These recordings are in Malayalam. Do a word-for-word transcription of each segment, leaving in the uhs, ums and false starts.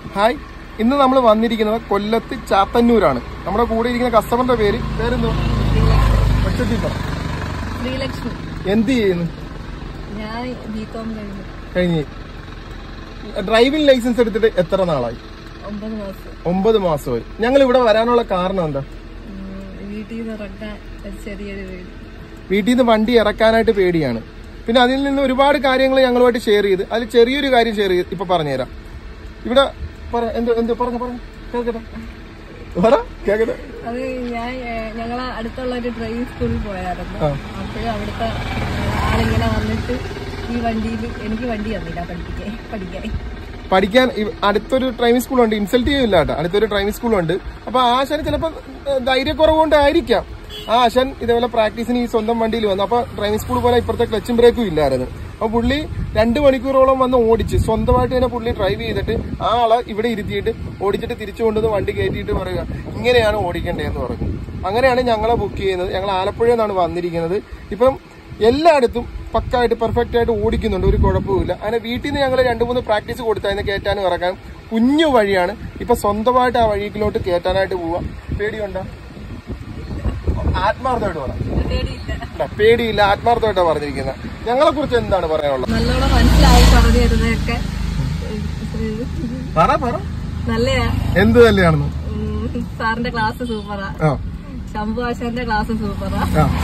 ഹായ്, ഇന്ന് നമ്മൾ വന്നിരിക്കുന്നത് കൊല്ലത്ത് ചാത്തന്നൂരാണ്. നമ്മുടെ കൂടെ ഇരിക്കുന്ന കസ്റ്റമറിന്റെ പേര് പേരെന്തോ? എന്ത് ചെയ്യുന്നു? കഴിഞ്ഞ് ഡ്രൈവിംഗ് ലൈസൻസ് എടുത്തിട്ട് എത്ര നാളായി? ഒമ്പത് മാസമായി. ഞങ്ങൾ ഇവിടെ വരാനുള്ള കാരണം എന്താ? വീട്ടിൽ നിന്ന് വണ്ടി ഇറക്കാനായിട്ട് പേടിയാണ്. പിന്നെ അതിൽ നിന്ന് ഒരുപാട് കാര്യങ്ങൾ ഞങ്ങളുമായിട്ട് ഷെയർ ചെയ്ത് അതിൽ ചെറിയൊരു കാര്യം ഷെയർ ചെയ്ത് ഇപ്പൊ പറഞ്ഞുതരാം. ഇവിടെ എന്തോ എന്തോ പറഞ്ഞു പറഞ്ഞു കേൾക്കട്ടെ പറ കേക്കട്ടെ. അത് ഞാൻ ഞങ്ങളെ അടുത്തുള്ള ഒരു ഡ്രൈവിംഗ് സ്കൂളിൽ പോയായിരുന്നു. അപ്പോഴും അവിടുത്തെ ആളിങ്ങനെ വന്നിട്ട് ഈ വണ്ടിയിൽ എനിക്ക് വണ്ടി തന്നില്ല പഠിപ്പിക്കാൻ പഠിക്കാൻ പഠിക്കാൻ അടുത്തൊരു ഡ്രൈവിംഗ് സ്കൂളുണ്ട്. ഇൻസൾട്ട് ചെയ്യില്ല കേട്ടോ, അടുത്തൊരു ഡ്രൈവിംഗ് സ്കൂളുണ്ട്. അപ്പൊ ആ ആശാന് ചിലപ്പോൾ ധൈര്യക്കുറവുകൊണ്ടായിരിക്കാം ആ ആശാൻ ഇതേപോലെ പ്രാക്ടീസിന് ഈ സ്വന്തം വണ്ടിയിൽ വന്നു. അപ്പൊ ഡ്രൈവിംഗ് സ്കൂൾ പോലെ ഇപ്പുറത്തെ ക്ലച്ചും ബ്രേക്കും ഇല്ലായിരുന്നു. അപ്പൊ പുള്ളി രണ്ട് മണിക്കൂറോളം വന്ന് ഓടിച്ച് സ്വന്തമായിട്ട് തന്നെ പുള്ളി ഡ്രൈവ് ചെയ്തിട്ട് ആ ആളെ ഇവിടെ ഇരുത്തിയിട്ട് ഓടിച്ചിട്ട് തിരിച്ചു കൊണ്ടുവന്ന് വണ്ടി കയറ്റിയിട്ട് പറയുക ഇങ്ങനെയാണ് ഓടിക്കേണ്ടതെന്ന് പറഞ്ഞു. അങ്ങനെയാണ് ഞങ്ങളെ ബുക്ക് ചെയ്യുന്നത്. ഞങ്ങൾ ആലപ്പുഴയിൽ നിന്നാണ് വന്നിരിക്കുന്നത്. ഇപ്പം എല്ലായിടത്തും പക്കായിട്ട് പെർഫെക്റ്റ് ആയിട്ട് ഓടിക്കുന്നുണ്ട്, ഒരു കുഴപ്പമില്ല. അങ്ങനെ വീട്ടിൽ നിന്ന് ഞങ്ങൾ രണ്ട് മൂന്ന് പ്രാക്ടീസ് കൊടുത്തായിരുന്നു കയറ്റാനും ഇറക്കാനും. കുഞ്ഞു വഴിയാണ്. ഇപ്പൊ സ്വന്തമായിട്ട് ആ വഴിയിലോട്ട് കയറ്റാനായിട്ട് പോവാ. പേടിയുണ്ടോ? ആത്മാർത്ഥമായിട്ട് പറയാം. പേടിയില്ല, ആത്മാർത്ഥമായിട്ടാണ് പറഞ്ഞിരിക്കുന്നത്. ഞങ്ങളെ കുറിച്ച് എന്താണ് പറയാനുള്ളത്? നല്ലോണം മനസ്സിലായി പറഞ്ഞു തരുന്നതൊക്കെ പറ പറ നല്ലയാ. എന്ത് നല്ലയാണെന്ന്? സാറിന്റെ ക്ലാസ് സൂപ്പറാ, ശംഭു ആശാന്റെ ക്ലാസ് സൂപ്പറാ,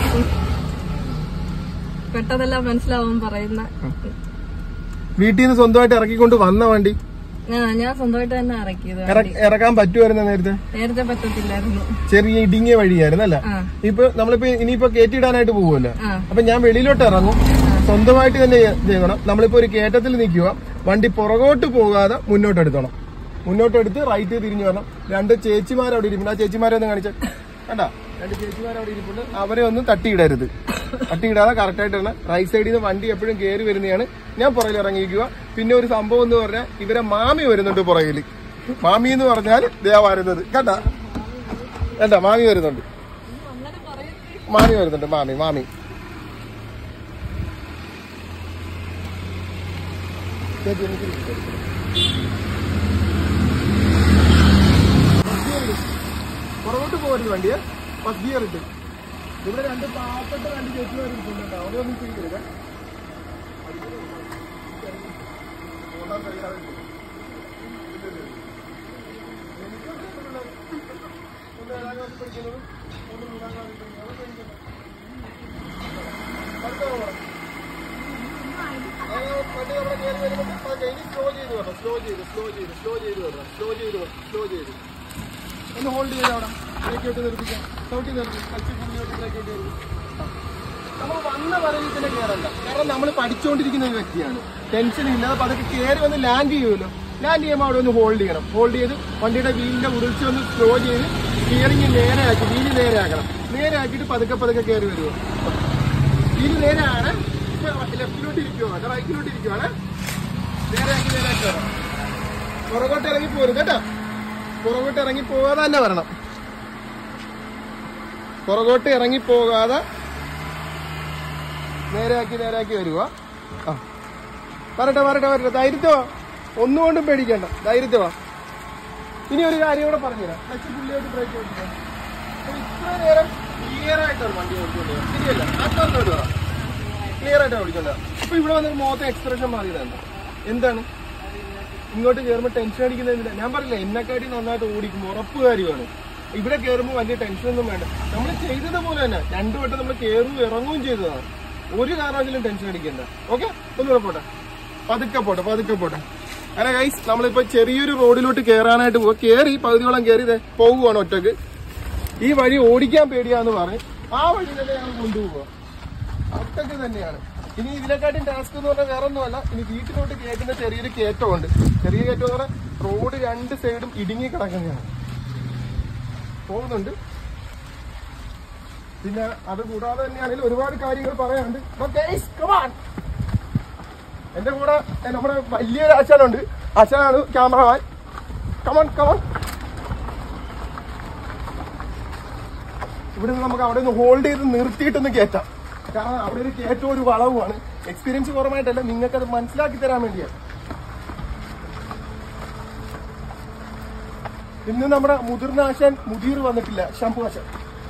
പെട്ടെന്നെല്ലാം മനസ്സിലാവും പറയുന്ന. വീട്ടിൽ നിന്ന് സ്വന്തമായിട്ട് ഇറക്കിക്കൊണ്ട് വന്ന വണ്ടി ഞാൻ സ്വന്തമായിട്ട് തന്നെ ഇറക്കിയത്. ഇറക്കാൻ പറ്റുമായിരുന്നു നേരത്തെ? നേരത്തെ പറ്റത്തില്ലായിരുന്നു, ചെറിയ ഇടുങ്ങിയ വഴിയായിരുന്നു അല്ല. ഇപ്പൊ നമ്മളിപ്പോ ഇനിയിപ്പോ കയറ്റിയിടാനായിട്ട് പോകുമല്ലോ. അപ്പൊ ഞാൻ വെളിയിലോട്ട് ഇറങ്ങും, സ്വന്തമായിട്ട് തന്നെ ചെയ്യണം. നമ്മളിപ്പോ ഒരു കയറ്റത്തിൽ നിൽക്കുക, വണ്ടി പുറകോട്ട് പോകാതെ മുന്നോട്ട് എടുക്കണം. മുന്നോട്ടെടുത്ത് റൈറ്റ് തിരിഞ്ഞു വരണം. രണ്ട് ചേച്ചിമാരവിടെ ഇരിപ്പുണ്ട്. ആ ചേച്ചിമാരെ ഒന്ന് കാണിച്ച കണ്ടാ, രണ്ട് ചേച്ചിമാരവിടെ ഇരിപ്പുണ്ട്. അവരെ ഒന്നും തട്ടിയിടരുത്. തട്ടിയിടാതെ കറക്റ്റ് ആയിട്ട് തന്നെ റൈറ്റ് സൈഡിൽ നിന്ന് വണ്ടി എപ്പോഴും കയറി വരുന്നതാണ്. ഞാൻ പുറകിൽ ഇറങ്ങിയിരിക്കുക. പിന്നെ ഒരു സംഭവം എന്ന് പറഞ്ഞാൽ ഇവരെ മാമി വരുന്നുണ്ട് പുറകിൽ. മാമി എന്ന് പറഞ്ഞാൽ ദേവ വരുന്നത് കണ്ടാ കണ്ടാ മാമി വരുന്നുണ്ട്. മാമി വരുന്നുണ്ട് മാമി മാമി പുറകോട്ട് പോകരുത് വണ്ടിയെ. ഫസ്റ്റ് ഗിയർ ഇട്ട് ഇവിടെ രണ്ട് പാവപ്പെട്ട രണ്ട് ചേച്ചിമാരുണ്ട്. അവരൊന്നും ചെയ്യരുത്. സ്ലോ ചെയ്ത് വരണം, സ്ലോ ചെയ്ത് സ്ലോ ചെയ്ത് സ്ലോ ചെയ്ത് വരണം, സ്ലോ ചെയ്ത് വരണം, സ്ലോ ചെയ്ത് ഒന്ന് ഹോൾഡ് ചെയ്ത് അവിടെ ബ്രേക്കോട്ട് നിർത്തിക്കാം. ചവിട്ടി നിർത്തി കച്ചി പുള്ളിയോട്ട് ബ്രേക്കോട്ട് നിർത്തി. നമ്മൾ വന്ന വരവിൽ തന്നെ കയറണ്ട, കാരണം നമ്മൾ പഠിച്ചുകൊണ്ടിരിക്കുന്ന ഒരു വ്യക്തിയാണ്. ടെൻഷൻ ഇല്ലാതെ പതുക്കെ കയറി വന്ന് ലാൻഡ് ചെയ്യുമല്ലോ. ലാൻഡ് ചെയ്യുമ്പോൾ അവിടെ ഒന്ന് ഹോൾഡ് ചെയ്യണം. ഹോൾഡ് ചെയ്ത് വണ്ടിയുടെ വീലിന്റെ ഉരുൾച്ച ഒന്ന് സ്ലോ ചെയ്ത് സ്റ്റിയറിംഗ് നേരെയാക്കി വീല് നേരെയാക്കണം. നേരെ ആക്കിയിട്ട് പതുക്കെ പതുക്കെ കയറി വരുമോ. വീല് നേരെയാണ്. ലെഫ്റ്റിലോട്ട് ഇരിക്കുവാണ്, റൈറ്റിലോട്ട് ഇരിക്കുവാണ്. നേരെയാക്കി നേരെയാക്കി വരണം. പുറകോട്ട് ഇറങ്ങി പോരുത് കേട്ടോ. പുറകോട്ട് ഇറങ്ങി പോകാതെ തന്നെ വരണം. പുറകോട്ട് ഇറങ്ങി പോകാതെ നേരെയാക്കി നേരെയാക്കി വരുക. ആ വരട്ടെ വരട്ടെ വരട്ടെ. ധൈര്യത്തോ, ഒന്നുകൊണ്ടും പേടിക്കണ്ട, ധൈര്യത്തോ. ഇനി ഒരു കാര്യം കൂടെ പറഞ്ഞുതരാം. ക്ലച്ച് പുള്ളിയായിട്ട് ബ്രേക്ക് ഓടിക്കാം. ഇത്ര നേരം ക്ലിയർ ആയിട്ടാണ് വണ്ടി ഓടിച്ചോണ്ടത്. ശരിയല്ല, ആത്മാർത്ഥമായിട്ട് പറയാം. ക്ലിയർ ആയിട്ടാണ് ഓടിച്ചോണ്ടത്. അപ്പൊ ഇവിടെ വന്നിട്ട് മുഖത്തെ എക്സ്പ്രഷൻ മാറിയതാണ്. എന്താണ്? ഇങ്ങോട്ട് കയറുമ്പോൾ ടെൻഷൻ അടിക്കുന്നതില്ല. ഞാൻ പറയില്ല, എന്നെക്കാട്ടി നന്നായിട്ട് ഓടിക്കും, ഉറപ്പ് കാര്യമാണ്. ഇവിടെ കയറുമ്പോൾ വലിയ ടെൻഷനൊന്നും വേണ്ട. നമ്മൾ ചെയ്തതുപോലെ തന്നെ രണ്ടു വട്ടം നമ്മൾ കയറുകയും ഇറങ്ങുകയും ചെയ്തതാണ്. ഒരു കാരണവശാലും ടെൻഷൻ അടിക്കണ്ട. ഓക്കെ, ഒന്നുകൂടെ പോട്ടെ, പതുക്കെ പോട്ടെ പതുക്കെ പോട്ടെ. അങ്ങനെ ഗൈസ്, നമ്മളിപ്പോ ചെറിയൊരു റോഡിലോട്ട് കയറാനായിട്ട് പോവുക. കയറി പകുതിയോളം കയറി പോകുവാണ് ഒറ്റക്ക്. ഈ വഴി ഓടിക്കാൻ പേടിയാന്ന് പറഞ്ഞ് ആ വഴി തന്നെ ഞങ്ങൾ കൊണ്ടുപോവുക. ഒറ്റക്ക് തന്നെയാണ്. ഇനി ഇതിനെക്കാട്ടും ടാസ്ക് എന്ന് പറഞ്ഞാൽ വേറെ ഒന്നുമല്ല. ഇനി വീട്ടിലോട്ട് കയറ്റുന്ന ചെറിയൊരു കയറ്റമുണ്ട്. ചെറിയ കയറ്റം എന്ന് പറഞ്ഞാൽ റോഡ് രണ്ട് സൈഡും ഇടുങ്ങി കിടക്കുന്നതാണ്. പോകുന്നുണ്ട്. പിന്നെ അത് കൂടാതെ തന്നെയാണെങ്കിൽ ഒരുപാട് കാര്യങ്ങൾ പറയാനുണ്ട്. എന്റെ കൂടെ നമ്മുടെ വലിയൊരു ആശാനുണ്ട്. ആശാനാണ് ക്യാമറമാൻ. Come on come on. ഇവിടെ നിന്ന് നമുക്ക് അവിടെ നിന്ന് ഹോൾഡ് ചെയ്ത് നിർത്തിയിട്ടൊന്ന് കയറ്റാം. കാരണം അവിടെ ഒരു കയറ്റവും ഒരു വളവുമാണ്. എക്സ്പീരിയൻസ് കുറവായിട്ടല്ല, നിങ്ങൾക്കത് മനസ്സിലാക്കി തരാൻ വേണ്ടിയാണ്. ഇന്ന് നമ്മുടെ മുതിർന്ന ആശാൻ മുതിർ വന്നിട്ടില്ല, ശംഭു ആശാൻ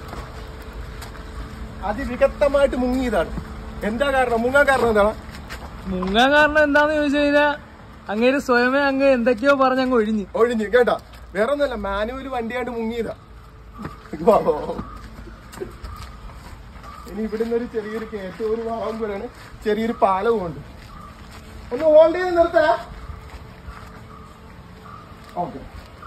അതിവികക്തമായിട്ട് മുങ്ങിയതാണ്. എന്താ കാരണം? മുങ്ങാൻ കാരണം എന്താണ്? മുങ്ങാൻ കാരണം എന്താന്ന് ചോദിച്ചു കഴിഞ്ഞാൽ അങ്ങേര് സ്വയമേ അങ്ങ് എന്തൊക്കെയോ പറഞ്ഞ് അങ്ങ് ഒഴിഞ്ഞു ഒഴിഞ്ഞു കേട്ടാ. വേറെ ഒന്നല്ല, മാനുവൽ വണ്ടിയാണ്ട് മുങ്ങിയതാ. ഇനി ഇവിടുന്ന് ഒരു ചെറിയൊരു കയറ്റവും ഒരു വളവും കൂടെയാണ്, ചെറിയൊരു പാലവും ഉണ്ട്. ഒന്ന് ഹോൾഡ് ചെയ്ത് നിർത്താ. ഓക്കെ,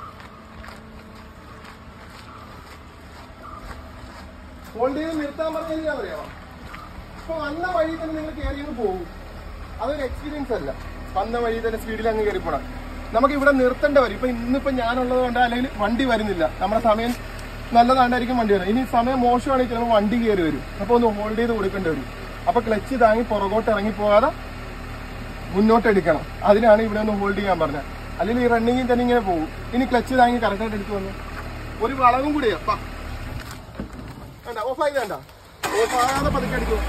ഹോൾഡ് ചെയ്ത് നിർത്താൻ പറഞ്ഞാൽ അറിയാമോ? ഇപ്പൊ വന്ന വഴി തന്നെ നിങ്ങൾ കയറിയങ്ങ് പോകും. അതൊരു എക്സ്പീരിയൻസ് അല്ല. വന്ന വഴി തന്നെ സ്പീഡിൽ അങ്ങ് കയറി പോണം. നമുക്ക് ഇവിടെ നിർത്തേണ്ട വരും. ഇപ്പൊ ഇന്നിപ്പോ ഞാനുള്ളത് കൊണ്ട് അല്ലെങ്കിൽ വണ്ടി വരുന്നില്ല, നമ്മുടെ സമയം നല്ലതാണ്ടായിരിക്കും വണ്ടി വരും. ഇനി സമയം മോശമാണെങ്കിൽ ചിലപ്പോൾ വണ്ടി കയറി വരും. അപ്പൊ ഒന്ന് ഹോൾഡ് ചെയ്ത് കൊടുക്കേണ്ടി വരും. അപ്പൊ ക്ലച്ച് താങ്ങി പുറകോട്ട് ഇറങ്ങി പോകാതെ മുന്നോട്ട് എടുക്കണം. അതിനാണ് ഇവിടെ ഒന്ന് ഹോൾഡ് ചെയ്യാൻ പറഞ്ഞത്. അല്ലെങ്കിൽ ഈ റണ്ണിങ്ങിൽ തന്നെ ഇങ്ങനെ പോകും. ഇനി ക്ലച്ച് താങ്ങി കറക്റ്റായിട്ട് എടുത്തു വന്നു. ഒരു വളവും കൂടിയാ വേണ്ട, ഓഫ് ആയി വേണ്ട, ഓഫ് ആകാതെ പതുക്കെ അടിക്കും.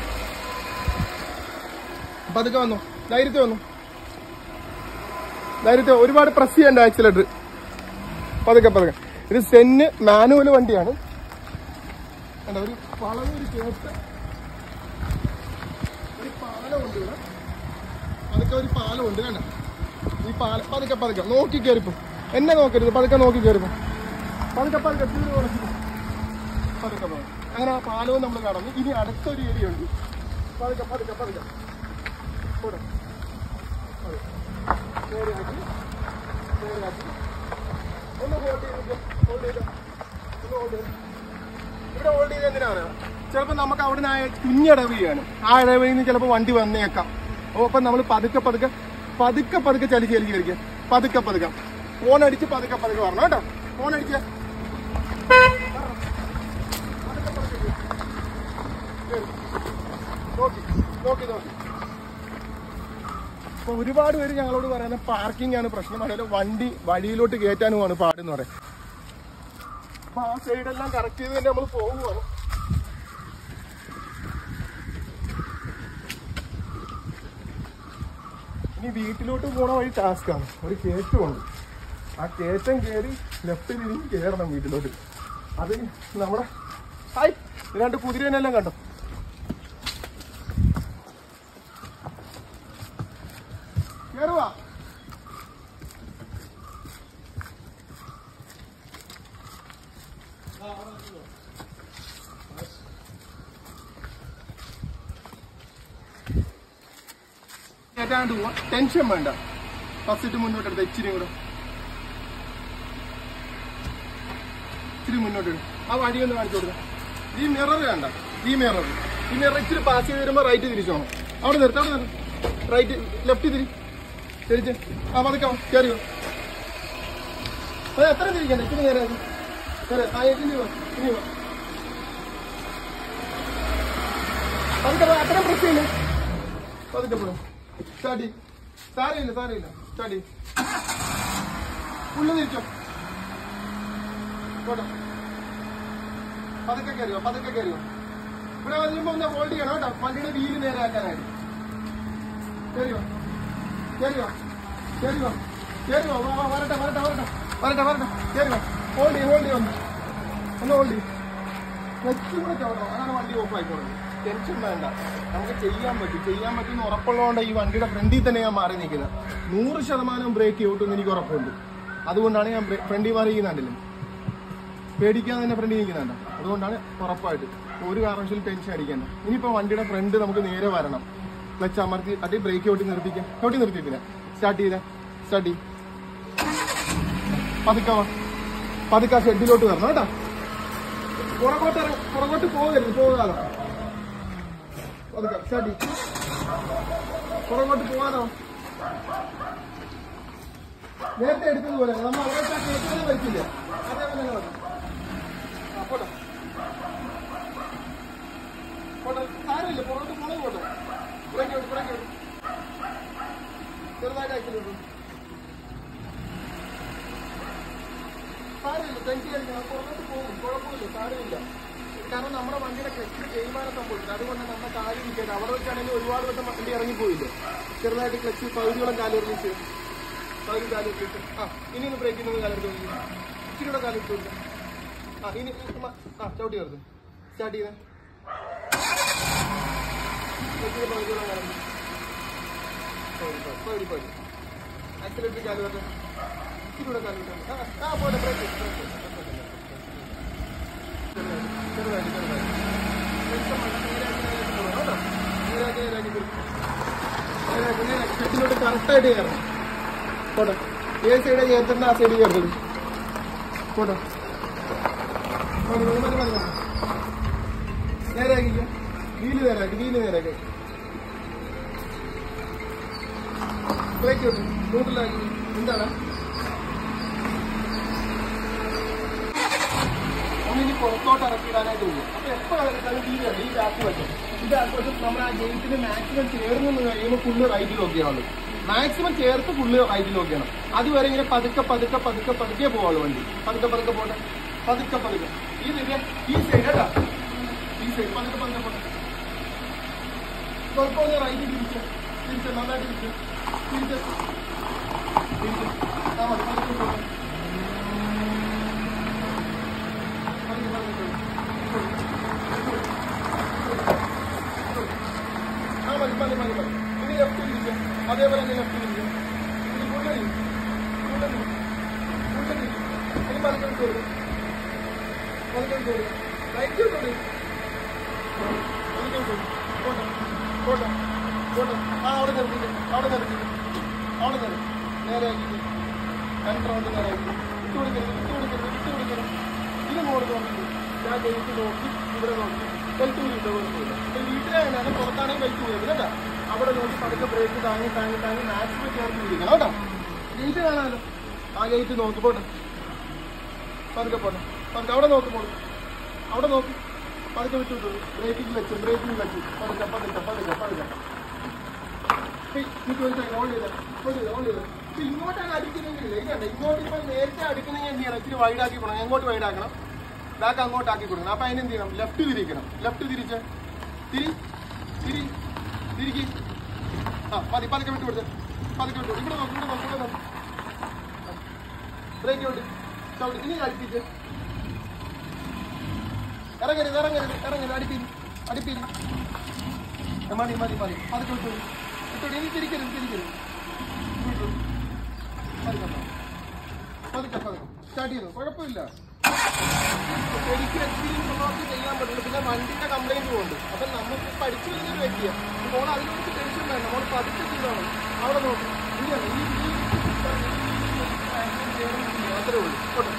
പതുക്കെ വന്നു, ധൈര്യത്തെ വന്നു, ധൈര്യത്തെ. ഒരുപാട് പ്രസ് ചെയ്യണ്ട ആക്സിലേറ്റർ. പതുക്കെ പതുക്കെ. ഇത് സെന്ന് മാനുവൽ വണ്ടിയാണ്. വേണ്ട, ഒരു വളവ്, ഒരു കേട്ട്, ഒരു പാലമുണ്ട് ഇവിടെ. പതുക്കെ ഒരു പാലമുണ്ട് വേണ്ട. ഈ പാല പതുക്കെ പതുക്കെ നോക്കി കയറിപ്പോ. എന്നെ നോക്കരുത്, പതുക്കെ നോക്കി കയറിപ്പോ. പതുക്കെ പതുക്കെ പതുക്കെ പതുക്കെ. അങ്ങനെ ആ പാലവും നമ്മൾ കടന്നു. ഇനി അടുത്തൊരു ഏരിയ ഉണ്ട്. പതുക്കെ പതുക്കെ പതുക്കെ കൂടെ നേരെയാക്കി നേരെയാക്കി ഒന്ന് ഹോൾഡ് ചെയ്ത് ഹോൾഡ് ചെയ്ത് ഒന്ന് ഹോൾഡ് ചെയ്ത്. ഇവിടെ ഹോൾഡ് ചെയ്ത് എന്തിനാണ്? ചിലപ്പോൾ നമുക്ക് അവിടെ നിന്ന് കുഞ്ഞിടവഴിയാണ്. ആ ഇടവഴിയിൽ നിന്ന് ചിലപ്പോൾ വണ്ടി വന്നേക്കാം. അപ്പോൾ അപ്പം നമ്മൾ പതുക്കെ പതുക്കെ പതുക്കെ പതുക്കെ ചലിച്ച് ചലിച്ച് കളിക്കുക. പതുക്കെ പതുക്കെ ഫോൺ അടിച്ച് പതുക്കെ പതുക്കെ പറഞ്ഞു കേട്ടോ. ഫോൺ അടിക്കുക. നോക്കി നോക്കി നോക്കി. അപ്പൊ ഒരുപാട് പേര് ഞങ്ങളോട് പറയുന്നത് പാർക്കിംഗ് ആണ് പ്രശ്നം, അതല്ല വണ്ടി വഴിയിലോട്ട് കയറ്റാനുമാണ് പാടെന്ന് പറയാം. അപ്പൊ ആ സൈഡെല്ലാം കറക്റ്റ് ചെയ്ത് തന്നെ നമ്മൾ പോകുവാണ്. ഇനി വീട്ടിലോട്ട് പോണ വഴി ടാസ്ക്കാണ്. ഒരു കയറ്റമുണ്ട്. ആ കയറ്റം കയറി ലെഫ്റ്റ് തിരിഞ്ഞ് കയറണം വീട്ടിലോട്ട്. അത് നമ്മുടെ ഹായ് രണ്ട് കുതിരനെല്ലാം കണ്ടോ? കയറുവാ. കയറ്റാണ്ട് പോവാ, ടെൻഷൻ വേണ്ട. ഫസ്റ്റ് മുന്നോട്ട് എടുത്ത ഇച്ചിരി കൂടെ, ഇച്ചിരി മുന്നോട്ട് എടുക്കും. ആ വഴി ഒന്ന് കാണിച്ചു കൊടുക്കാം. ഈ മിറർ വേണ്ട, ഈ മിറർ ഈ മിറർ ഇച്ചിരി പാസ് ചെയ്ത് വരുമ്പോൾ റൈറ്റ് തിരിച്ചോണം. അവിടെ നിർത്തി, അവിടെ നിർത്തി, റൈറ്റ് ലെഫ്റ്റ് തിരി തിരിച്ച്. ആ പതുക്കെ കയറിയോ. അത് എത്ര തിരിക്കണ്ട, ഇച്ചിരി നേരെ ആ ഇനി വാ ഇനി വാ പതുക്കെ. അത്രയും പ്രശ്നം ഇല്ല, പതുക്കെ പോകാം. സ്റ്റാർട്ടി സാരമില്ല സാരമില്ല സ്റ്റാർട്ടി ഉള്ളു തിരിച്ചോ. കേട്ടോ, പതുക്കെ കയറിയോ, പതുക്കെ കയറിയോ. ഇവിടെ വരുമ്പോ ഒന്ന് ഹോൾഡ് ചെയ്യണം കേട്ടോ, വണ്ടിയുടെ വീല് നേരെ ആക്കാനായിട്ട്. കയറിയോ കയറിയോ കയറിയോ കയറിയോ. വരട്ടെ വരട്ടെ വരട്ടെ വരട്ടെ വരട്ടെ കയറിയോ. ഹോൾഡ് ചെയ്യും ഹോൾഡ് ചെയ്യും ഒന്ന് ഒന്ന് ഹോൾഡ് ചെയ്യും. ക്ലച്ച് കൂടെ ചവിടണം, അതാണ് വണ്ടി ഓഫ് ആയിക്കോളും. ടെൻഷൻ വേണ്ട, നമുക്ക് ചെയ്യാൻ പറ്റും. ചെയ്യാൻ പറ്റുമെന്ന് ഉറപ്പുള്ളതുകൊണ്ട് ഈ വണ്ടിയുടെ ഫ്രണ്ടിൽ തന്നെ ഞാൻ മാറി നിൽക്കുന്നത്. നൂറ് ശതമാനം ബ്രേക്ക് ഔട്ടെന്ന് എനിക്ക് ഉറപ്പുണ്ട്. അതുകൊണ്ടാണ് ഞാൻ ഫ്രണ്ടിൽ മാറി നിൽക്കുന്നുണ്ടല്ലോ. പേടിക്കാതെ തന്നെ ഫ്രണ്ടിൽ നിൽക്കുന്നുണ്ട്. അതുകൊണ്ടാണ് ഉറപ്പായിട്ട് ഒരു കാരണവശാലും ടെൻഷൻ അടിക്കേണ്ട. ഇനിയിപ്പോൾ വണ്ടിയുടെ ഫ്രണ്ട് നമുക്ക് നേരെ വരണം. ക്ലച്ച് അമർത്തി അടി ബ്രേക്ക് ഔട്ടി നിർത്തിക്കാം. ഔട്ടി നിർത്തിയിട്ടില്ല. സ്റ്റാർട്ട് ചെയ്ത സ്റ്റാർട്ട് ചെയ്യും. പതുക്കെ പതുക്കെ ഷെഡിലോട്ട് വരണം കേട്ടോ. പുറകോട്ട് പുറകോട്ട് പോകരുത്, പോകാതെ പതുക്കെ സ്റ്റാർട്ട് ചെയ്യും. പുറകോട്ട് പോകാനോ നേരത്തെ എടുത്തതുപോലെ നമ്മൾ അവിടെ കേൾക്കുന്നത് വരച്ചില്ല, അതേപോലെ തന്നെ പോട്ടെ പോട്ടെ. സാരമില്ല, പുറകോട്ട് പോണേ പോട്ടെ. ബ്രേക്ക് ഔട്ട് ബ്രേക്ക് ഔട്ട് ചെറുതായിട്ട് ആക്കിയിട്ടുണ്ട്. സാരമില്ല, ടെൻഷൻ അടിക്കണം. പുറകോട്ട് പോകും, കുഴപ്പമില്ല, സാരമില്ല. കാരണം നമ്മുടെ വണ്ടിയുടെ ക്ലച്ചിൽ തേയ്മാനം സംഭവിച്ചില്ല. അതുകൊണ്ട് നമ്മുടെ കാല് നിൽക്കട്ടെ. അവിടെ വെച്ചാണെങ്കിൽ ഒരുപാട് വട്ടം വണ്ടി ഇറങ്ങിപ്പോയില്ലേ. ചെറുതായിട്ട് ക്ലച്ച് പകുതിയോളം കാലെറിഞ്ഞിട്ട് പകുതി കാലിട്ട് ആ ഇനി ഒന്ന് ബ്രേക്കിൽ നിന്ന് കാലെടുത്ത് നോക്കി ഇച്ചിരി കൂടെ കാലിട്ട് കൊടുക്കും ആ ഇനി ആ ചവിട്ടി ചേർത്ത് സ്റ്റാർട്ട് ചെയ്തേ പകുതിയോളം കാലുണ്ട് പകുതി പകുതി ആക്സിലേറ്റർ കാല് വരട്ടെ ഇച്ചിരി കൂടെ കാലിട്ട് ആ പോലെ ബ്രേക്ക് ചെറുതായിട്ട് ചെറുതായിട്ട് ഷെഡിലോട്ട് കറക്റ്റായിട്ട് കയറണം പോട്ടെ ഏത് സൈഡ് ചേർത്തിട്ട് ആ സൈഡ് ചേർത്തത് പോട്ടെ മതി മതി മതി മതി നേരാക്കിക്കോ വീല് നേരാക്കി വീല് നേരാക്കി ബ്രേക്ക് കിട്ടും ന്യൂട്രലാക്കി എന്താണ് ഒന്നിനി പുറത്തോട്ട് ഇറക്കിയിടാനായിട്ട് പോകും അപ്പൊ എപ്പോഴാണ് വീലാണ് ഈ ബാക്ക് വശം ഈ ബാക്ക് വശം നമ്മൾ ആ ഗേറ്റിന് മാക്സിമം ചേർന്ന് കഴിയുമ്പോൾ ഫുള്ള് റൈറ്റിൽ നോക്കിയാണ് മാക്സിമം ചേർത്ത് ഫുള്ള് റൈറ്റിൽ നോക്കിയാണ് അതുവരെ ഇങ്ങനെ പതുക്കെ പതുക്കെ പതുക്കെ പതുക്കെ പോവാളൂ വണ്ടി പതുക്കെ പതുക്കെ പോട്ടെ പതുക്കെ പതുക്കെ ഈ വലിയ ഈ സൈഡ് കേട്ടാ ഈ സൈഡ് പതുക്കെ പതുക്കെ പോട്ടെ സ്വല്പം ഒന്ന് റൈറ്റ് തിരിച്ച് തിരിച്ച് നന്നായിട്ട് തിരിച്ച് തിരിച്ച് തിരിച്ച് ആ മതി പതുക്കെ പോട്ടെ ആ മതി മതി മതി മതി ഇനി ലെഫ്റ്റ് തിരിക്കുക അതേപോലെ തന്നെ ലെഫ്റ്റ് തിരിക്കുക ഇനി കൂടുതൽ കൂടുതൽ കൂടുതൽ ഇനി പതുക്കെ കൊടുക്കും പതുക്കെ കൊടുക്കും റൈറ്റ് കൊടുക്കും പതുക്കെ കൊടുക്കും പോട്ടെ പോട്ടെ പോട്ടെ ആ അവിടെ നിർത്തിയിട്ട് അവിടെ നിർത്തിയിട്ട് അവിടെ നിർത്തി നേരെ ആക്കിയിട്ട് രണ്ട് റൗണ്ട് നേരെ ആക്കി വിട്ടു കൊടുക്കരുത് വിട്ടു കൊടുക്കരുത് വിട്ടു കൊടുക്കരുത് ഇത് മോഡ് നോക്കി ഞാൻ ഗേറ്റ് നോക്കി ഇവിടെ നോക്കി ബെൽറ്റ് ഊരിട്ടോ കുഴപ്പമില്ല വീട്ടിലാണ് പുറത്താണെങ്കിൽ ബെൽറ്റ് ഊരുന്നത് കേട്ടോ അവിടെ നോക്കി പതുക്കെ ബ്രേക്ക് താങ്ങി താങ്ങി താങ്ങി മാക്സിമം ചേർത്ത് പിടിക്കണം കേട്ടോ ഗേറ്റ് കാണാമല്ലോ ആ ഗേറ്റ് നോക്കി പോട്ടെ പതുക്കെ പോട്ടെ പതുക്കെ അവിടെ നോക്കി പോടും അവിടെ നോക്കി പതുക്കെ വിട്ടു വിട്ടു ബ്രേക്കിൽ വെച്ചു ബ്രേക്കിൽ വെച്ചു പതുക്കെ പതുക്കെ പതുക്കെ പതുക്കെ ഓൺ ചെയ്ത ഓൺ ചെയ്ത ഓൺ ചെയ്ത ഇപ്പൊ ഇങ്ങോട്ടാണ് അടിക്കുന്നെങ്കിലേ ഇതുണ്ട് ഇങ്ങോട്ട് ഇപ്പൊ നേരത്തെ അടിക്കുന്നെങ്കിൽ എന്ത് ചെയ്യണം ഇച്ചിരി വൈഡാക്കി പോകണം എങ്ങോട്ട് വൈഡാക്കണം ബാക്ക് അങ്ങോട്ടാക്കി കൊടുക്കണം അപ്പൊ അതിനെന്ത് ചെയ്യണം ലെഫ്റ്റ് തിരിക്കണം ലെഫ്റ്റ് തിരിച്ച് തിരി തിരി തിരിക്കി ആ പതി പതുക്കെ വിട്ടു കൊടുത്ത് പതുക്കെ വിട്ടു ഇവിടെ നോക്കി ഇവിടെ നോക്കി ഇവിടെ നോക്കി ബ്രേക്ക് വിട്ട് ചവിട്ടി ഇനി അടിപ്പിച്ച് ഇറങ്ങരുത് ഇറങ്ങരുത് ഇറങ്ങരുത് അടിപ്പിരി അടിപ്പിരി മതി മതി മതി പതുക്കെ വിട്ടു വിട്ടോടി ഇനി തിരിക്കരുത് തിരിക്കരുത് പതുക്കെ പതുക്കെ പതുക്കെ സ്റ്റാർട്ട് ചെയ്തു കുഴപ്പമില്ല ശരിക്കും എക്സ്പീരിയൻസ് നമുക്ക് ചെയ്യാൻ പറ്റുള്ളൂ പിന്നെ വണ്ടിന്റെ കംപ്ലൈന്റ് പോകുന്നുണ്ട് അപ്പൊ നമുക്ക് പഠിച്ചു കഴിഞ്ഞൊരു വ്യക്തിയാണ് മോൾ അതിനോട് ടെൻഷൻ വേണ്ട മോൾ പതുക്കെ ചെയ്താണ് അവിടെ നോക്കും ഇതാണ് ഈ മാത്രമേ ഉള്ളൂ കേട്ടോ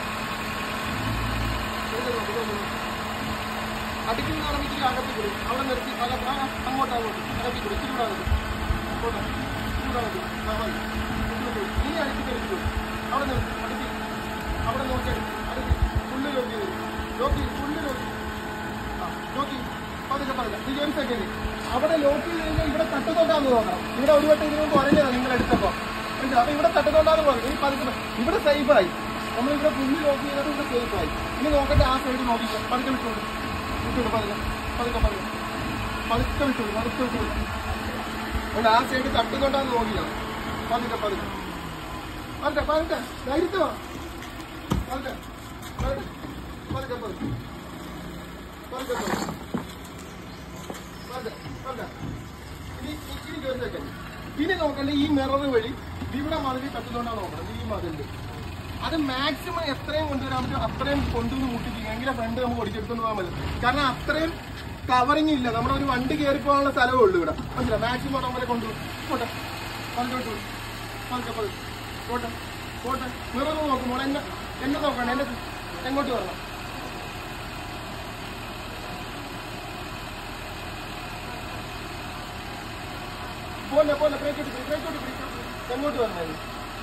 അടിക്കുന്ന ആണെങ്കിൽ അകത്തി കൊടുക്കും അവിടെ നിർത്തി അകത്ത് അങ്ങോട്ട് അങ്ങോട്ട് അകത്തി കൊടുക്കും ഇച്ചിരി കൂടെ അകത്ത് കേട്ടോ ഇച്ചിരി കൂടെ അകത്ത് ഇനി അടിച്ച് കഴിച്ചു അവിടെ നിർത്തി അടിച്ച് അവിടെ നോക്കി അടിച്ച് ഫുള്ള് നോക്കി നോക്കി ഫുള്ള് നോക്കി ആ നോക്കി പതുക്കെ പതുക്കെ ഈ ഒരു സെക്കൻഡ് അവിടെ ലോക്ക് ചെയ്ത് കഴിഞ്ഞാൽ ഇവിടെ തട്ടുന്നുണ്ടാന്ന് തോന്നാം ഇവിടെ ഒരു വട്ടം ഇതിനു മുമ്പ് പറഞ്ഞതാണ് നിങ്ങൾ എടുത്തപ്പോ മനസ്സിലായി അപ്പൊ ഇവിടെ തട്ടുന്നുണ്ടാന്ന് പറഞ്ഞു ഇനി പതുക്കെ ഇവിടെ സേഫായി നമ്മളിവിടെ ഫുള്ള് ലോക്ക് ചെയ്തിട്ട് ഇവിടെ സേഫായി ഇനി നോക്കട്ടെ ആ സൈഡ് നോക്കിക്കോ പതുക്കെ വിട്ടോളൂ വിട്ടോളൂ പതുക്കെ പതുക്കെ പതുക്കെ പതുക്കെ വിട്ടോളൂ പതുക്കെ വിട്ടോളൂ അതുകൊണ്ട് ആ സൈഡ് തട്ടുന്നുണ്ടാന്ന് നോക്കിയാണ് പതുക്കെ പതുക്കെ പതുക്കെ പതുക്കെ ധൈര്യത്തോ പതുക്കെ പതുക്കെ പതുക്കെ പതുക്കെ പതുക്കെ പതുക്കെ പതുക്കെ ഇനി ഇനി ഒരു സെക്കൻഡ് ഇനി നോക്കണ്ട ഈ മിറർ വഴി ഇവിടെ മതിൽ തട്ടുന്നോണ്ടാണ് നോക്കണം ഈ മതിലിൽ അത് മാക്സിമം എത്രയും കൊണ്ടുവരാൻ പറ്റും അത്രയും കൊണ്ടുവന്ന് മുട്ടിക്കുക എങ്കിലെ ഫ്രണ്ട് നമുക്ക് ഓടിച്ചെടുത്തോണ്ട് പോകാൻ പറ്റും കാരണം അത്രയും കവറിങ് ഇല്ല നമ്മുടെ ഒരു വണ്ടി കയറി പോകാനുള്ള സ്ഥലമേ ഉള്ളൂ ഇവിടെ മനസ്സിലായി മാക്സിമം അവിടെ വരെ കൊണ്ടുപോകും പോട്ടെ പതുക്കെ വിട്ടു പതുക്കെ പതുക്കെ പോട്ടെ പോട്ടെ മിറർ നോക്കുമ്പോൾ എന്നെ എന്നെ നോക്കണം എന്നെ എങ്ങോട്ട് വരണം പോലെ പോലെ ബ്രേക്ക് എടുക്കും ബ്രേക്ക് എടുക്കും എങ്ങോട്ട് വരണം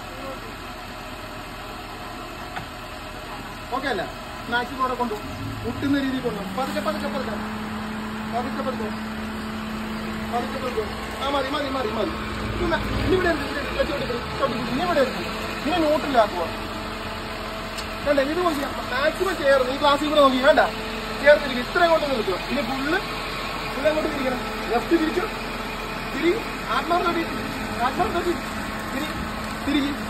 ഓക്കെ അല്ല മാക്സിമം അവിടെ കൊണ്ടു മുട്ടുന്ന രീതിയിൽ കൊണ്ടു പതുക്കെ പതുക്കെ പതുക്കെ പതുക്കെ പതുക്കെ പതുക്കെ പതുക്കെ ആ മതി മതി മതി മതി ഇനി ഇവിടെ ഇനി ഇവിടെ എടുക്കും ഇനി നോട്ടിലാക്കുക വേണ്ട ഇത് നോക്കി മാക്സിമം ചേർന്ന് ഈ ക്ലാസ്സിൽ കൂടെ നോക്കി വേണ്ട ചേർന്നിരിക്കും ഇത്രയും കൊണ്ട് നിർത്തുക ഇനി ഫുള്ള് ഫുള്ള് അങ്ങോട്ട് തിരിക്കണം ലെഫ്റ്റ് തിരിച്ചു തിരി ആത്മാർത്ഥ ആത്മാർത്ഥ തിരി തിരികെ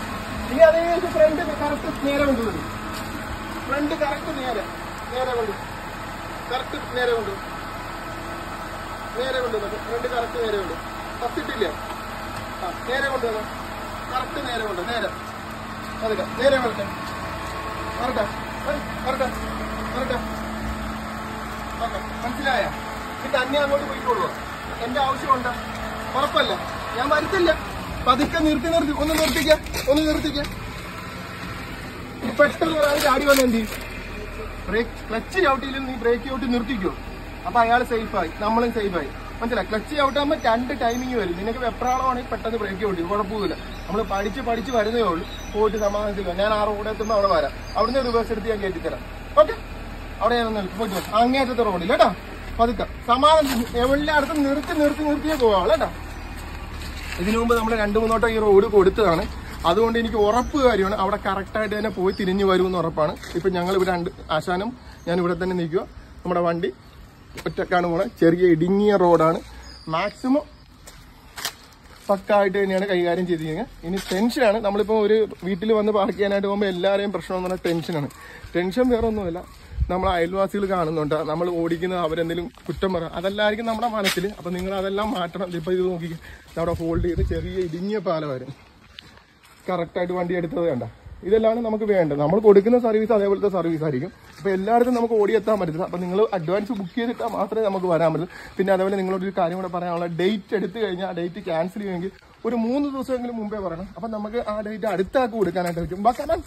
ഇനി അതേ ഫ്രണ്ട് കറക്റ്റ് നേരെ കൊണ്ടുവരും. ഫ്രണ്ട് കറക്റ്റ് നേരെ നേരെ കൊണ്ടു കറക്റ്റ് നേരെ കൊണ്ടു നേരെ കൊണ്ടുവന്നു. ഫ്രണ്ട് കറക്റ്റ് നേരെ കൊണ്ടു. ഫസ്റ്റിട്ടില്ല. ആ നേരെ കൊണ്ടുവന്നു. കറക്റ്റ് നേരെ കൊണ്ട് നേരെ അതൊക്കെ നേരെ വരട്ടെ വരട്ടെ വരട്ടെ വരട്ടെ. ഓക്കെ, മനസ്സിലായ? ഈ തന്നെ അങ്ങോട്ട് പോയിക്കോളൂ. എന്റെ ആവശ്യമുണ്ട്, ഉറപ്പല്ല. ഞാൻ വരുത്തില്ല. പതുക്കെ നിർത്തി നിർത്തി ഒന്ന് നിർത്തിക്ക ഒന്ന് നിർത്തിക്ക. പെട്ടെന്ന് ഒരാൾ ചാടി വന്ന് എന്ത് ചെയ്യും? ബ്രേക്ക് ക്ലച്ച് ചവിട്ടിയിലും നീ ബ്രേക്ക് ചവിട്ടി നിർത്തിക്കോ. അപ്പൊ അയാൾ സേഫായി, നമ്മളും സേഫായി. മനസ്സിലായി? ക്ലച്ച് ചവിട്ടാകുമ്പോൾ രണ്ട് ടൈമിങ് വരും. നിനക്ക് വെപ്രാളമാണെങ്കിൽ പെട്ടെന്ന് ബ്രേക്ക് ചവിട്ടി കുഴപ്പമില്ല. നമ്മൾ പഠിച്ച് പഠിച്ച് വരുന്നേ ഉള്ളൂ. പോയിട്ട് സമാധാനത്തില്ല. ഞാൻ ആ റോഡ് എത്തുമ്പോൾ അവിടെ വരാം. അവിടുന്ന് റിവേഴ്സ് എടുത്ത് ഞാൻ കയറ്റിത്തരാം. ഓക്കെ, അവിടെ ഞാൻ നിൽക്കും. പോയിട്ട് അങ്ങേറ്റത്തെ റോഡിൽ കേട്ടോ. പതുക്കെ സമാധാനം എല്ലായിടത്തും നിർത്തി നിർത്തി നിർത്തിയേ പോവാം കേട്ടോ. ഇതിനു മുമ്പ് നമ്മൾ രണ്ടു മൂന്നോട്ടം ഈ റോഡ് കൊടുത്തതാണ്. അതുകൊണ്ട് എനിക്ക് ഉറപ്പ് കാര്യമാണ് അവിടെ കറക്റ്റായിട്ട് തന്നെ പോയി തിരിഞ്ഞു വരുമെന്ന് ഉറപ്പാണ്. ഇപ്പം ഞങ്ങൾ ഇവിടെ രണ്ട് ആശാനും ഞാൻ ഇവിടെ തന്നെ നിൽക്കുക. നമ്മുടെ വണ്ടി ഒറ്റക്കാണ് പോണത്. ചെറിയ ഇടുങ്ങിയ റോഡാണ്. മാക്സിമം പക്കായിട്ട് തന്നെയാണ് കൈകാര്യം ചെയ്തിരിക്കുന്നത്. ഇനി ടെൻഷനാണ്. നമ്മളിപ്പോൾ ഒരു വീട്ടിൽ വന്ന് പാർക്ക് ചെയ്യാനായിട്ട് പോകുമ്പോൾ എല്ലാവരെയും പ്രശ്നം എന്ന് പറഞ്ഞാൽ ടെൻഷനാണ്. ടെൻഷൻ വേറെ ഒന്നുമില്ല. നമ്മൾ അയൽവാസികൾ കാണുന്നുണ്ട്, നമ്മൾ ഓടിക്കുന്നത് അവരെന്തെങ്കിലും കുറ്റം പറയാം, അതല്ലായിരിക്കും നമ്മുടെ മനസ്സിൽ. അപ്പം നിങ്ങൾ അതെല്ലാം മാറ്റണം. ഇപ്പോൾ ഇത് നോക്കി നമ്മുടെ ഹോൾഡ് ചെയ്ത് ചെറിയ ഇടുങ്ങിയ പാലമായിരുന്നു. കറക്റ്റായിട്ട് വണ്ടി എടുത്തത് വേണ്ട. ഇതെല്ലാം നമുക്ക് വേണ്ടത്. നമ്മൾ കൊടുക്കുന്ന സർവീസ് അതേപോലത്തെ സർവീസ് ആയിരിക്കും. അപ്പോൾ എല്ലായിടത്തും നമുക്ക് ഓടിയെത്താൻ പറ്റില്ല. അപ്പം നിങ്ങൾ അഡ്വാൻസ് ബുക്ക് ചെയ്തിട്ടാൽ മാത്രമേ നമുക്ക് വരാൻ പറ്റൂ. പിന്നെ അതേപോലെ നിങ്ങളൊരു കാര്യം കൂടെ പറയാനുള്ള, ഡേറ്റ് എടുത്തു കഴിഞ്ഞാൽ ആ ഡേറ്റ് ക്യാൻസൽ ചെയ്യുമെങ്കിൽ ഒരു മൂന്ന് ദിവസമെങ്കിലും മുമ്പേ പറയണം. അപ്പം നമുക്ക് ആ ഡേറ്റ് അടുത്താക്കി കൊടുക്കാനായിട്ട് പറ്റും.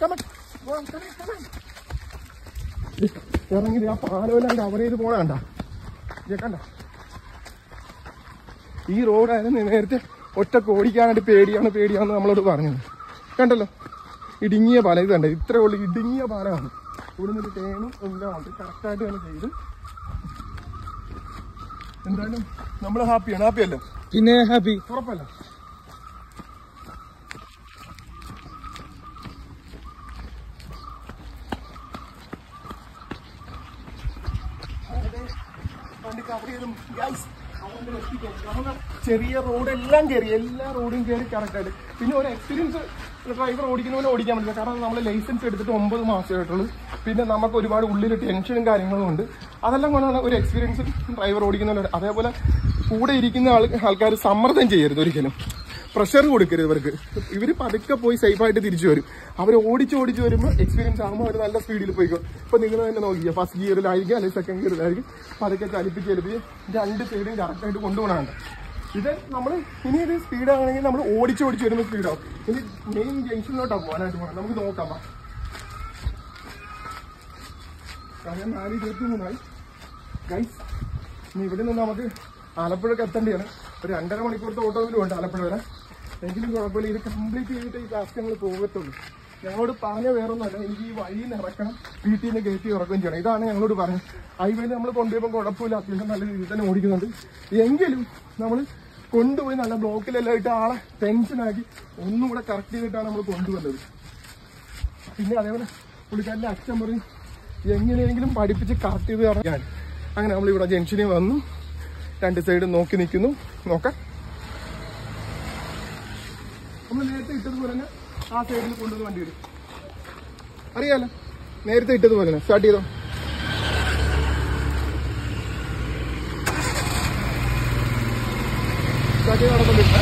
ഇറങ്ങി ആ പാലോലാണ്ട് അവിടെ ഇത് പോണ കണ്ട കണ്ട. ഈ റോഡായിരുന്നു നേരത്തെ ഒറ്റക്ക് ഓടിക്കാനായിട്ട് പേടിയാണ് പേടിയാണെന്ന് നമ്മളോട് പറഞ്ഞത്. കണ്ടല്ലോ, ഇടുങ്ങിയ പാലം. ഇത് കണ്ട, ഇത്രേ ഉള്ളൂ ഇടുങ്ങിയ പാലമാണ്. ഇവിടുന്ന് ഒരു തേനും എല്ലാം ഉണ്ട്. കറക്റ്റായിട്ട് തന്നെ ചെയ്ത് എന്തായാലും നമ്മൾ ഹാപ്പിയാണ്. ഹാപ്പിയല്ലോ? പിന്നെ ഹാപ്പി, ഉറപ്പല്ല. ചെറിയ റോഡെല്ലാം കയറി, എല്ലാ റോഡും കയറി കറക്റ്റായിട്ട്. പിന്നെ ഒരു എക്സ്പീരിയൻസ് ഡ്രൈവർ ഓടിക്കുന്ന പോലെ ഓടിക്കാൻ പറ്റില്ല. കാരണം നമ്മൾ ലൈസൻസ് എടുത്തിട്ട് ഒമ്പത് മാസമായിട്ടുള്ളൂ. പിന്നെ നമുക്ക് ഒരുപാട് ഉള്ളിൽ ടെൻഷനും കാര്യങ്ങളും ഉണ്ട്. അതെല്ലാം കൊണ്ടാണ് ഒരു എക്സ്പീരിയൻസ് ഡ്രൈവർ ഓടിക്കുന്നവരുണ്ട്. അതേപോലെ കൂടെ ഇരിക്കുന്ന ആൾ ആൾക്കാർ സമ്മർദ്ദം ചെയ്യരുത്, ഒരിക്കലും പ്രഷർ കൊടുക്കരുത് ഇവർക്ക്. ഇവർ പതുക്കെ പോയി സേഫായിട്ട് തിരിച്ചു വരും. അവർ ഓടിച്ച് ഓടിച്ച് വരുമ്പോൾ എക്സ്പീരിയൻസ് ആകുമ്പോൾ അവർ നല്ല സ്പീഡിൽ പോയിക്കോ. ഇപ്പം നിങ്ങൾ തന്നെ നോക്കിക്കുക, ഫസ്റ്റ് ഗിയറിലായിരിക്കും അല്ലെങ്കിൽ സെക്കൻഡ് ഗിയറിലായിരിക്കും. പതുക്കെ ചലിപ്പിച്ച് ചലിപ്പിച്ച് രണ്ട് സൈഡും കറക്റ്റായിട്ട് കൊണ്ടുപോകണമുണ്ട്. ഇത് നമ്മൾ ഇനി ഇത് സ്പീഡാണെങ്കിൽ നമ്മൾ ഓടിച്ച് ഓടിച്ച് വരുമ്പോൾ സ്പീഡാവും. ഇനി മെയിൻ ജംഗ്ഷനിലോട്ടാണ് പോകാനായിട്ട് പോകണം. നമുക്ക് നോക്കാം. ഞാൻ നാല് ഇരുപത്തി മൂന്നായി ഗൈസ്. ഇനി ഇവിടെ നിന്ന് നമുക്ക് ആലപ്പുഴക്ക് എത്തേണ്ടതാണ്. ഒരു രണ്ടര മണിക്കൂറത്തെ ഓട്ടോയിലും ഉണ്ട് ആലപ്പുഴ വരെ. എങ്കിലും കുഴപ്പമില്ല. ഇത് കംപ്ലീറ്റ് ചെയ്തിട്ട് ഈ ടാസ്ക് ഞങ്ങൾ പോകത്തുള്ളൂ. ഞങ്ങളോട് പറഞ്ഞ വേറൊന്നുമല്ല, എനിക്ക് ഈ വഴിയിൽ നിന്ന് ഇറക്കണം, വീട്ടിൽ നിന്ന് കയറ്റി ഇറക്കുകയും ചെയ്യണം. ഇതാണ് ഞങ്ങളോട് പറഞ്ഞത്. ഹൈവേയിൽ നമ്മൾ കൊണ്ടുപോയപ്പോൾ കുഴപ്പമില്ല, അത്യാവശ്യം നല്ല രീതിയിൽ തന്നെ ഓടിക്കുന്നുണ്ട്. എങ്കിലും നമ്മൾ കൊണ്ടുപോയി നല്ല ബ്ലോക്കിലെല്ലാം ഇട്ട് ആളെ ടെൻഷനാക്കി ഒന്നും കൂടെ കറക്റ്റ് ചെയ്തിട്ടാണ് നമ്മൾ കൊണ്ടുവന്നത്. പിന്നെ അതേപോലെ പുള്ളിക്കാരൻ്റെ അച്ഛൻ പറയും എങ്ങനെയെങ്കിലും പഠിപ്പിച്ച് കറക്റ്റ് ചെയ്ത് ഇറങ്ങാൻ. അങ്ങനെ നമ്മളിവിടെ ജംഗ്ഷനിൽ വന്നു, രണ്ട് സൈഡ് നോക്കി നിൽക്കുന്നു. നോക്കാം, നമ്മൾ നേരത്തെ ഇട്ടതുപോലെ തന്നെ ആ സൈഡിൽ കൊണ്ടുവന്ന് വണ്ടി വരും. അറിയാലോ, നേരത്തെ ഇട്ടതുപോലെ തന്നെ. സ്റ്റാർട്ട് ചെയ്തോ. സ്റ്റാർട്ട് ചെയ്ത് നടക്കൊണ്ടിരിക്കാം.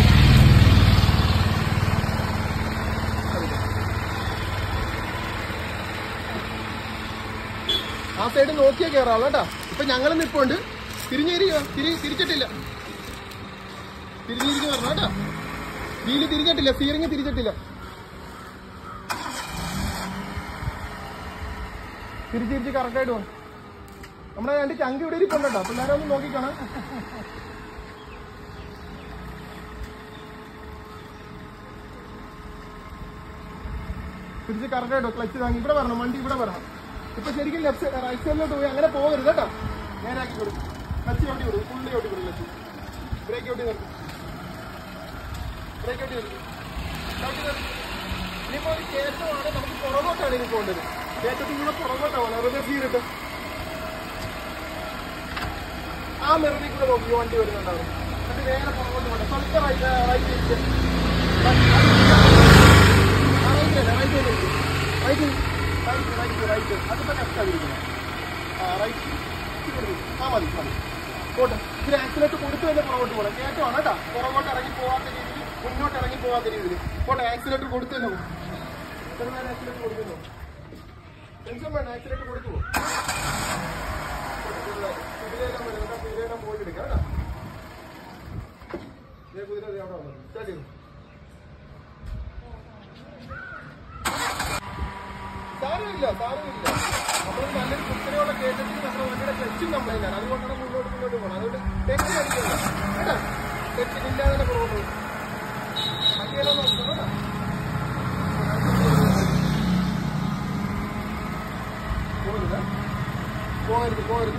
ആ സൈഡ് നോക്കിയാൽ കയറാം കേട്ടോ. ഇപ്പൊ ഞങ്ങൾ നിൽപ്പുണ്ട്. തിരിഞ്ഞിരിക്കുക, തിരി തിരിച്ചിട്ടില്ല തിരിഞ്ഞിരിക്കുക പറഞ്ഞു കേട്ടോ. Wheel തിരിച്ചിട്ടില്ല, steering തിരിച്ചിട്ടില്ല. തിരിച്ചിരിച്ച് കറക്റ്റായിട്ട് പോകും. നമ്മുടെ രണ്ട് ചങ്ക് ഇവിടെ ഇരിപ്പുണ്ടോ, പിള്ളേരെ ഒന്ന് നോക്കിക്കണം. തിരിച്ച് കറക്റ്റായിട്ടോ, ക്ലച്ച് താങ്ങി ഇവിടെ വരണം, വണ്ടി ഇവിടെ വരണം. ഇപ്പൊ ശരിക്കും ലെഫ്റ്റ് റൈറ്റ് സൈഡിലോട്ട് പോയി അങ്ങനെ പോകരുത് കേട്ടോ. നേരാക്കി കൊടുക്കും. ക്ലച്ച് ഓട്ടി കൊടുക്കും, ഫുള്ളി ഓട്ടി കൊടുക്കും. ക്ലച്ച് ബ്രേക്ക് ഓട്ടി നിർത്തും, ബ്രേക്ക് ഓട്ടി നിർത്തും. ഇനിയിപ്പോ ഒരു കയറ്റമാണ്, നമുക്ക് പുറകോട്ടാണ് ഇനി പോകേണ്ടത്. കയറ്റത്തിൽ കൂടെ പുറകോട്ടാണ് റിവേഴ്സ് ചെയ്തിട്ട് ആ മെറിനിൽ കൂടെ നോക്കി വണ്ടി വരുന്നുണ്ടാവും. അത് നേരെ പുറകോട്ട് പോകണ്ട. സ്വന്തം റൈറ്റ് റൈറ്റ് റൈറ്റ് റൈറ്റ് അതിപ്പോ ലെഫ്റ്റ് ആയിരിക്കണം. ആ റൈറ്റ് ആ മതി മതി പോട്ടെ. ഇതിന് ആക്സിലേറ്റ് കൊടുത്തു തന്നെ പുറകോട്ട് പോകണം. കയറ്റമാണ് കേട്ടോ. പുറകോട്ട് ഇറങ്ങി പോകാത്ത രീതിയിൽ, മുന്നോട്ട് ഇറങ്ങി പോകാത്ത രീതിയിൽ പോട്ടെ. ആക്സിലേറ്റർ കൊടുത്തു തന്നെ പോകും. എത്ര നേരം ആക്സിലേറ്റർ കൊടുക്കുന്നു? ടെൻഷൻ വേണ്ട, ആക്സിലേറ്റർ കൊടുത്തു പോകും. കുതിരയെല്ലാം വരുന്നുണ്ട്. കുതിരയെല്ലാം പോയിട്ട് എടുക്കാം കേട്ടോ. കുതിര അവിടെ വന്നു സ്റ്റാർട്ട് ചെയ്തു. സാരമില്ല സാരമില്ല. നമ്മൾ നല്ലൊരു കുത്തിനെയുള്ള കേട്ടത്തിൽ നമ്മുടെ വണ്ടിയുടെ ക്ലച്ചും കംപ്ലൈന്റ് ആണ്. അതുകൊണ്ടാണ് മുന്നോട്ട് മുന്നോട്ട് പോകണം. അതുകൊണ്ട് ടെൻഷൻ അടിക്കില്ല കേട്ടോ. ടെൻഷനില്ലാതെ തന്നെ പുറകോട്ട് പോകും. വണ്ടിയെല്ലാം നോക്കണം കേട്ടോ. പോകരുത് പോകരുത് പോകരുത്.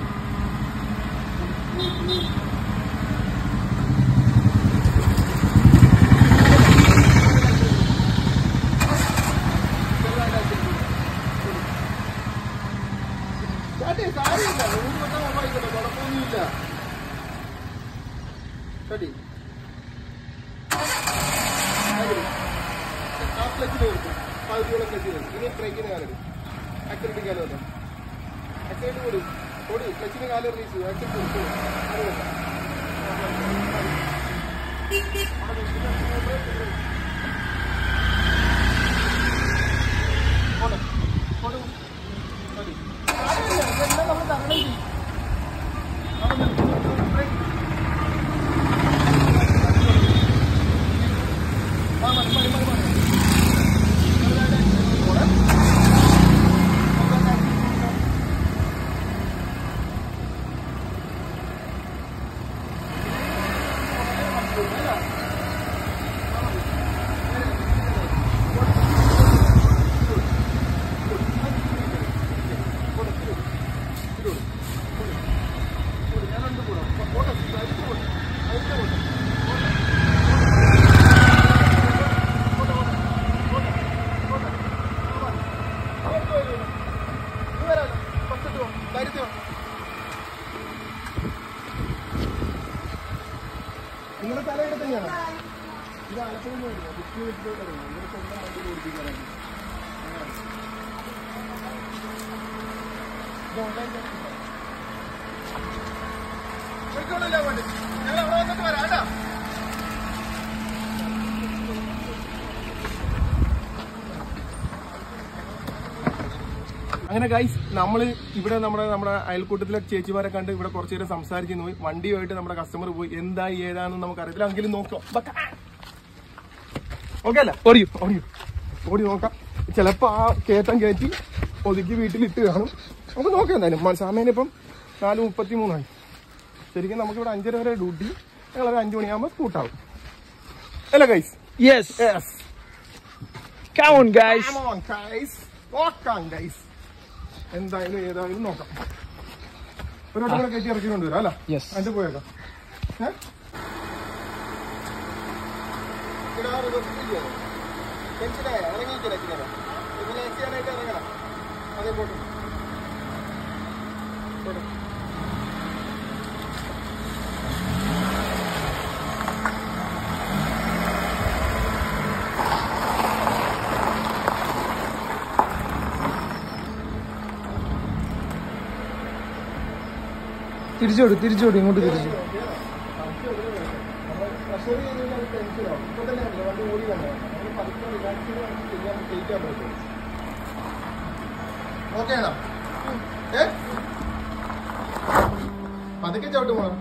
സാരിയില്ല, നൂറ് വട്ടം ഓഫായിക്കട്ടെ, കുഴപ്പമൊന്നുമില്ല. ഷട്ടി ആ ക്ലച്ചിന് കൊടുക്കും. പകുതിയോളം ക്ലച്ച് വരും. ഇനി ബ്രേക്കിന് കാലെടുക്കും. ആക്സിലേറ്റ് കാലം വന്നു. ആക്സിലേറ്റ് കൊടുക്കും. കൊടു ക്ലച്ചിന് കാലം റിലീസ് ചെയ്യും. ആക്സിലേറ്റ് കൊടുക്കും. അത് വെക്കാം. പോട്ടെ പോട്ടെ മതി. ഇതെല്ലാം നമ്മൾ തരണം ചെയ്യും. മതി മതി മതി മതി. നിങ്ങളുടെ തല ഇവിടെ തന്നെയാണ്. ഇത് ആലപ്പുഴ സ്വന്തം വണ്ടി ഓടിപ്പിക്കാനാണ്. പോയിക്കോളല്ലേ വണ്ടി. ഞങ്ങൾ അവിടെ വന്നിട്ട് വരാം കേട്ടോ. അങ്ങനെ ഗൈസ് നമ്മള് ഇവിടെ നമ്മുടെ നമ്മുടെ അയൽക്കൂട്ടത്തിലെ ചേച്ചിമാരെ കണ്ട് ഇവിടെ കുറച്ചു നേരം സംസാരിച്ചു പോയി. വണ്ടിയുമായിട്ട് നമ്മുടെ കസ്റ്റമർ പോയി. എന്തായി ഏതാണെന്ന് നമുക്ക് അറിയത്തില്ല. എങ്കിലും നോക്കാം. ഓക്കെ അല്ല ഓടിയോ ഓടിയോ ഓടി നോക്കാം. ചിലപ്പോ ആ കയറ്റം കയറ്റി ഒതുക്കി വീട്ടിലിട്ട് കാണും. നമുക്ക് നോക്കാം എന്തായാലും. സമയം ഇപ്പം നാല് മുപ്പത്തി മൂന്നായി. ശരിക്കും നമുക്കിവിടെ അഞ്ചര വരെ ഡ്യൂട്ടി. ഞങ്ങളൊരു അഞ്ചു മണിയാകുമ്പോൾ സ്കൂട്ടാവും അല്ല guys? Yes. Yes. Come on, guys. Come on, guys. നോക്കാം ഗൈസ്. എന്തായാലും ഏതായാലും നോക്കാം. ഒരു വട്ടം കൂടെ കയറ്റി ഇറക്കി കൊണ്ടുവരാം അല്ല? Yes. അതിന്റെ പോയേക്കാം. ടെൻഷനായ ഇറങ്ങിയിരിക്കണം. ഇതിൽ എ സി ആയിട്ട് ഇറങ്ങണം. അതേ പോട്ടെ പോട്ടെ. തിരിച്ചോടി തിരിച്ചോടി ഇങ്ങോട്ട് തിരിച്ചു. ഓക്കെയാണോ? ഏ പതുക്കെ ചവിട്ട് പോണം.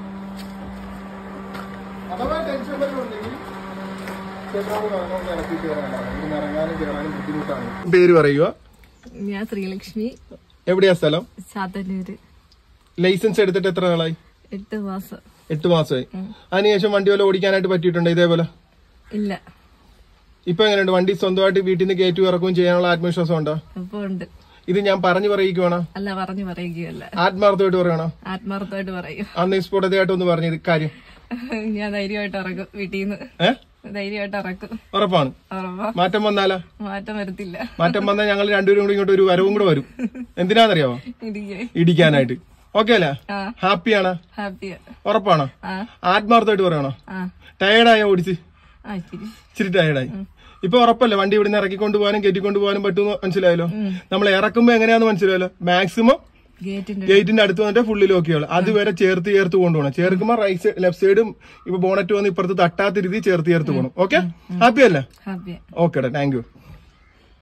അഥവാ ടെൻഷൻ വരുന്നുണ്ടെങ്കിൽ ഇറക്കിയിട്ട് ഇറങ്ങാനും കയറാനും ബുദ്ധിമുട്ടാണ്. പേര് പറയുക. ഞാൻ ശ്രീലക്ഷ്മി. എവിടെയാ സ്ഥലം? ചാത്തന്നൂര്. ലൈസൻസ് എടുത്തിട്ട് എത്ര നാളായി? എട്ട് മാസം. എട്ട് മാസമായി. അതിനുശേഷം വണ്ടി പോലെ ഓടിക്കാനായിട്ട് പറ്റിയിട്ടുണ്ടോ ഇതേപോലെ? ഇല്ല. ഇപ്പൊ എങ്ങനെയുണ്ട്? വണ്ടി സ്വന്തമായിട്ട് വീട്ടിൽ നിന്ന് കയറ്റി ഇറക്കുകയും ചെയ്യാനുള്ള ആത്മവിശ്വാസം ഉണ്ടോ? ഇപ്പൊ ഉണ്ട്. ഇത് ഞാൻ പറഞ്ഞു പറയിക്കുവാണോ? അല്ല, പറഞ്ഞു പറയുകയല്ല. ആത്മാർത്ഥമായിട്ട് പറയണോ? ആത്മാർത്ഥമായിട്ട് പറയൂ. അന്ന് സ്ഫുടതയായിട്ട് ഒന്ന് പറഞ്ഞത് കാര്യം. ഞാൻ ധൈര്യമായിട്ട് ഇറക്കും വീട്ടിൽ നിന്ന്. ഏഹ് ധൈര്യമായിട്ട് ഇറക്കും. ഉറപ്പാണ്. മാറ്റം വന്നാലോ? മാറ്റം വരത്തില്ല. മാറ്റം വന്നാൽ ഞങ്ങൾ രണ്ടുപേരും കൂടി ഇങ്ങോട്ട് ഒരു വരവും കൂടെ വരും. എന്തിനാന്നറിയാമോ? ഇടിക്കാനായിട്ട്. ഓക്കെ അല്ലേ? ഹാപ്പിയാണോ? ഹാപ്പിയാ. ഉറപ്പാണോ? ആത്മാർത്ഥമായിട്ട് പറയണോ? ടയേർഡായോ ഓടിച്ച്? ഇച്ചിരി ടയേർഡായി. ഇപ്പൊ ഉറപ്പല്ലേ വണ്ടി ഇവിടുന്ന് ഇറക്കിക്കൊണ്ട് പോകാനും കയറ്റിക്കൊണ്ട് പോകാനും പറ്റുമെന്ന് മനസ്സിലായല്ലോ. നമ്മൾ ഇറക്കുമ്പോ എങ്ങനെയാന്ന് മനസ്സിലായല്ലോ. മാക്സിമം ഗേറ്റിന്റെ അടുത്ത് വന്നിട്ട് ഫുള്ളി ലോക്ക് ചെയ്യുള്ളൂ. അതുവരെ ചേർത്ത് ചേർത്ത് കൊണ്ടുപോകണം. ചേർക്കുമ്പോ റൈറ്റ് സൈഡ് ലെഫ്റ്റ് സൈഡും ഇപ്പൊ ബോണറ്റ് വന്ന് ഇപ്പുറത്ത് തട്ടാത്ത രീതി ചേർത്ത് ചേർത്ത് പോകണം. ഓക്കെ, ഹാപ്പി അല്ലേ? Okay, thank U.